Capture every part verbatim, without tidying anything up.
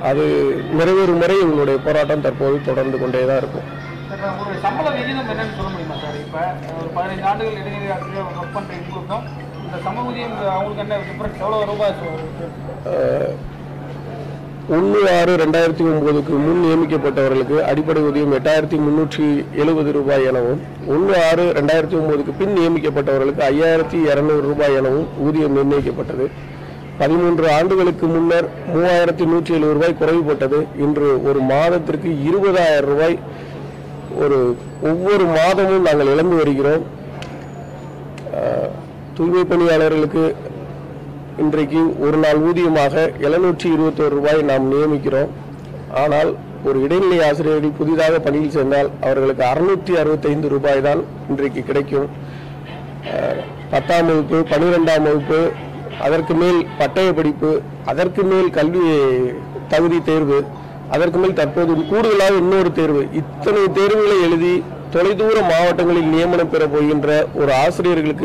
அது நிறைவேறும் வரை எங்களுடைய போராட்டம் தற்போது தொடர்ந்து கொண்டே தான் இருக்கும். சம்பள விகிதம் என்னன்னு சொல்ல முடியுமா சார்? இப்போ ஒரு பதினைந்து ஆண்டுகள் இடைநிலை ஆசிரியர் ஒர்க் பண்ணுறவங்களுக்கும் இந்த சம ஊதியம் அவங்களுக்கு என்ன டிஃபரன்ஸ், எவ்வளோ ரூபாய்? ஒன்று ஆறு ரெண்டாயிரத்தி ஒன்பதுக்கு முன் நியமிக்கப்பட்டவர்களுக்கு அடிப்படை ஊதியம் எட்டாயிரத்தி முன்னூற்றி எழுபது ரூபாய் எனவும், ஒன்று ஆறு ரெண்டாயிரத்தி ஒன்பதுக்கு பின் நியமிக்கப்பட்டவர்களுக்கு ஐயாயிரத்தி இரநூறு ரூபாய் எனவும் ஊதியம் நிர்ணயிக்கப்பட்டது. பதிமூன்று ஆண்டுகளுக்கு முன்னர் மூவாயிரத்தி நூற்றி எழுபது ரூபாய் குறைவுபட்டது. இன்று ஒரு மாதத்திற்கு இருபதாயிரம் ரூபாய் ஒரு ஒவ்வொரு மாதமும் நாங்கள் இழந்து வருகிறோம். தூய்மை பணியாளர்களுக்கு இன்றைக்கு ஒரு நாள் ஊதியமாக எழுநூற்றி இருபத்தோரு ரூபாய் நாம் நியமிக்கிறோம். ஆனால் ஒரு இடைநிலை ஆசிரியர்கள் புதிதாக பணியில் சேர்ந்தால் அவர்களுக்கு அறுநூற்றி அறுபத்தைந்து ரூபாய் தான் இன்றைக்கு கிடைக்கும். பத்தாம் வகுப்பு, பனிரெண்டாம் வகுப்பு, அதற்கு மேல் பட்டய படிப்பு, அதற்கு மேல் கல்வி தகுதி தேர்வு, அதற்கு மேல் தற்போது கூடுதலாக இன்னொரு தேர்வு, இத்தனை தேர்வுகளை எழுதி தொலைதூர மாவட்டங்களில் நியமனம் பெற போகின்ற ஒரு ஆசிரியர்களுக்கு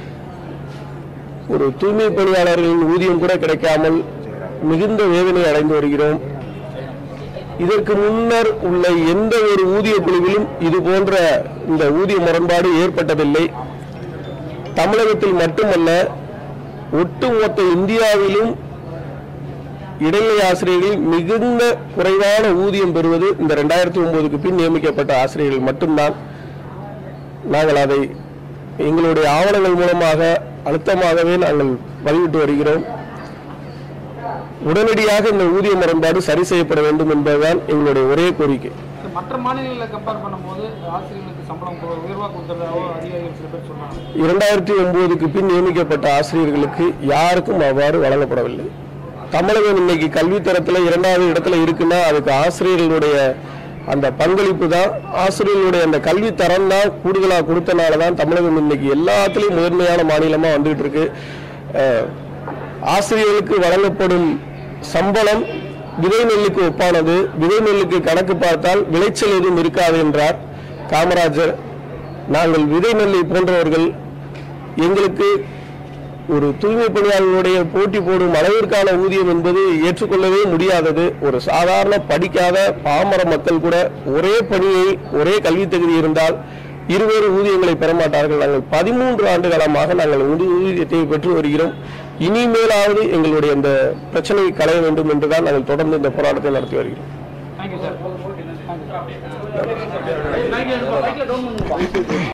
ஒரு தூய்மை பணியாளர்களின் ஊதியம் கூட கிடைக்காமல் மிகுந்த வேதனை அடைந்து வருகிறோம். இதற்கு முன்னர் உள்ள எந்த ஒரு ஊதிய குழுவிலும் இது போன்ற இந்த ஊதிய முரண்பாடு ஏற்பட்டதில்லை. தமிழகத்தில் மட்டுமல்ல, ஒட்டுமொத்த இந்தியாவிலும் இடைநிலை ஆசிரியர்கள் மிகுந்த குறைவான ஊதியம் பெறுவது இந்த இரண்டாயிரத்தி ஒன்பதுக்கு பின் நியமிக்கப்பட்ட ஆசிரியர்கள் மட்டும்தான். நாங்கள் அதை எங்களுடைய ஆவணங்கள் மூலமாக அழுத்தமாகவே நாங்கள் பதிவிட்டு வருகிறோம். உடனடியாக இந்த ஊதிய முரண்பாடு சரி செய்யப்பட வேண்டும் என்பதுதான் எங்களுடைய ஒரே கோரிக்கை. மற்ற மாநிலங்களை கம்பேர் பண்ணும்போது ஆசிரியர்களுக்கு சம்பளம் உயர்வாக கொடுத்ததாவோ அதிகாரிகள் சில பேர் சொன்னாங்க. இரண்டாயிரத்தி ஒன்பதுக்கு பின் நியமிக்கப்பட்ட ஆசிரியர்களுக்கு யாருக்கும் அவ்வாறு வழங்கப்படவில்லை. தமிழகம் இன்னைக்கு கல்வித்தரத்தில் இரண்டாவது இடத்துல இருக்குன்னா அதுக்கு ஆசிரியர்களுடைய அந்த பங்களிப்பு தான், ஆசிரியர்களுடைய அந்த கல்வி தரம் தான் கூடுதலாக கொடுத்தனால தான் தமிழகம் இன்னைக்கு எல்லாத்துலேயும் முதன்மையான மாநிலமாக வந்துகிட்டு இருக்கு. ஆசிரியர்களுக்கு வழங்கப்படும் சம்பளம் விதை நெல்லுக்கு ஒப்பானது. விதை நெல்லுக்கு கணக்கு பார்த்தால் விளைச்சல் எதுவும் இருக்காது என்றார் காமராஜர். நாங்கள் விதை நெல்லை போன்றவர்கள் எங்களுக்கு ஒரு தூய்மை பணியாளர்களுடைய போட்டி போடும் அளவிற்கான ஊதியம் என்பது ஏற்றுக்கொள்ளவே முடியாதது. ஒரு சாதாரண படிக்காத பாமர மக்கள் கூட ஒரே பணியை, ஒரே கல்வி தகுதி இருந்தால் இருவேறு ஊதியங்களை பெறமாட்டார்கள். நாங்கள் பதிமூன்று ஆண்டு காலமாக நாங்கள் ஊதியத்தை பெற்று வருகிறோம். இனிமேலாவது எங்களுடைய இந்த பிரச்சனையை களைய வேண்டும் என்றுதான் நாங்கள் தொடர்ந்து இந்த போராட்டத்தை நடத்தி வருகிறோம்.